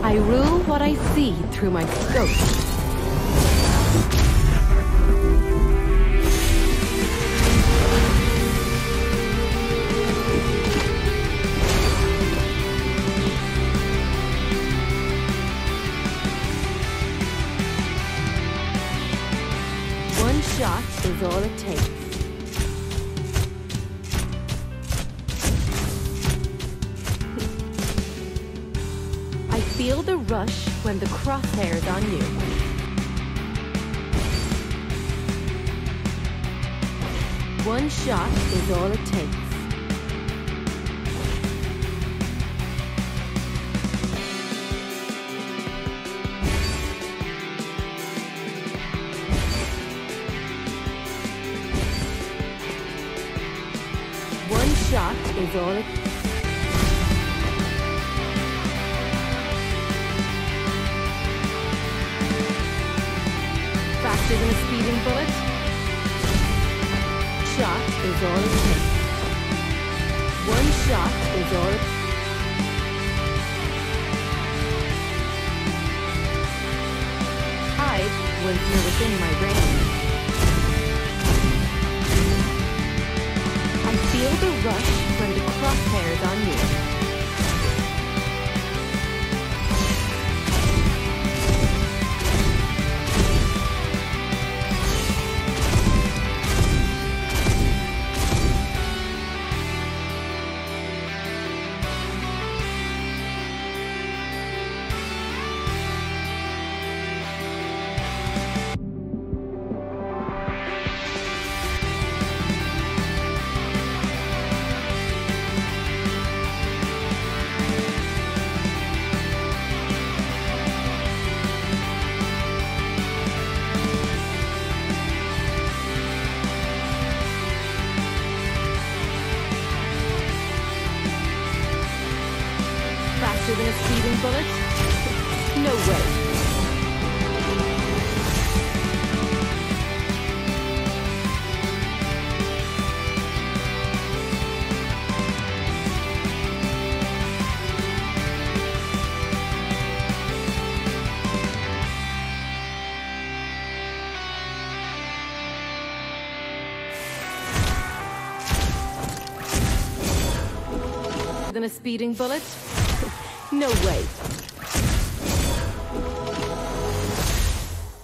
I rule what I see through my scope. One shot is all it takes. I feel the rush when the crosshair's on you. One shot is all it takes. One shot is all it takes. Faster than a speeding bullet. Shot is all it takes. One shot is all it takes. Hide when you're within my range. I feel the rush when the crosshair's on you. Faster than a speeding bullet? No way. Than a speeding bullet? No way.